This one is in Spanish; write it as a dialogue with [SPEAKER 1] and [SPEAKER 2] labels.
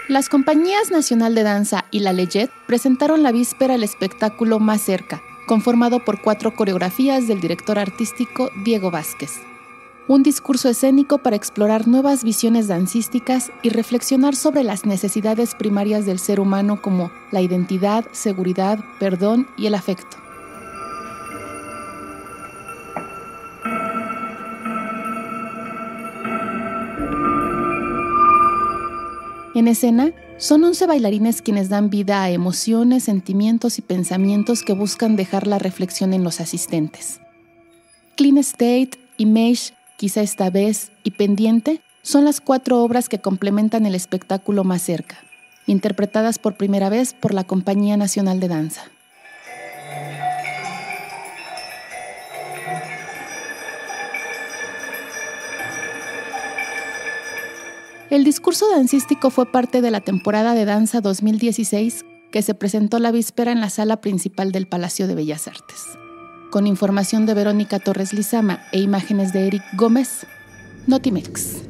[SPEAKER 1] Las compañías Nacional de Danza y La Leyet presentaron la víspera el espectáculo Más Cerca, conformado por 4 coreografías del director artístico Diego Vázquez. Un discurso escénico para explorar nuevas visiones dancísticas y reflexionar sobre las necesidades primarias del ser humano como la identidad, seguridad, perdón y el afecto. En escena, son 11 bailarines quienes dan vida a emociones, sentimientos y pensamientos que buscan dejar la reflexión en los asistentes. Clean State, Image, Quizá esta vez y Pendiente son las 4 obras que complementan el espectáculo Más Cerca, interpretadas por primera vez por la Compañía Nacional de Danza. El discurso dancístico fue parte de la temporada de danza 2016 que se presentó la víspera en la sala principal del Palacio de Bellas Artes. Con información de Verónica Torres Lizama e imágenes de Eric Gómez, Notimex.